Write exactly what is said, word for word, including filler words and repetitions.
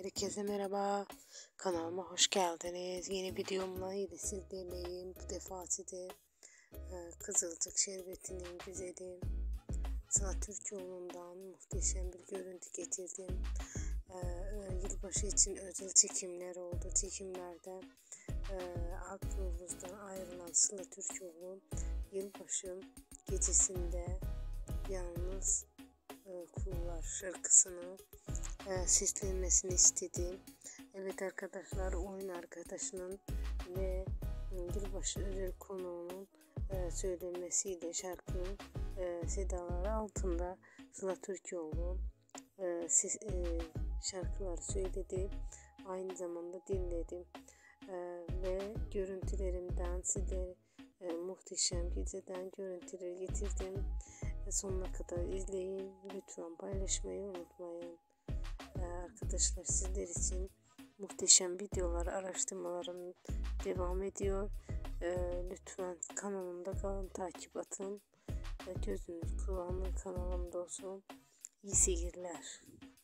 Herkese merhaba. Kanalıma hoş geldiniz. Yeni videomla yine sizlerleyim. Bu defa size e, Kızılcık Şerbeti'nin güzeli Sıla Türkoğlu'ndan muhteşem bir görüntü getirdim. E, e, yılbaşı için özel çekimler oldu. Çekimlerde e, Alp Yıldız'dan ayrılan Sıla Türkoğlu yılbaşı gecesinde Yalnız e, Kullar şarkısını e, seslenmesini istedim. Evet arkadaşlar, oyun arkadaşının ve yılbaşı özel konuğunun e, söylenmesiyle şarkının e, sedaları altında Sıla Türkoğlu e, ses, e, şarkıları söyledi. Aynı zamanda dinledim e, ve görüntülerimden size e, muhteşem geceden görüntüleri getirdim. E, sonuna kadar izleyin. Lütfen paylaşmayı unutmayın. Arkadaşlar, sizler için muhteşem videolar, araştırmalarım devam ediyor. Ee, lütfen kanalımda kalın, takip atın. Ee, gözünüz kulağınız kanalımda olsun. İyi seyirler.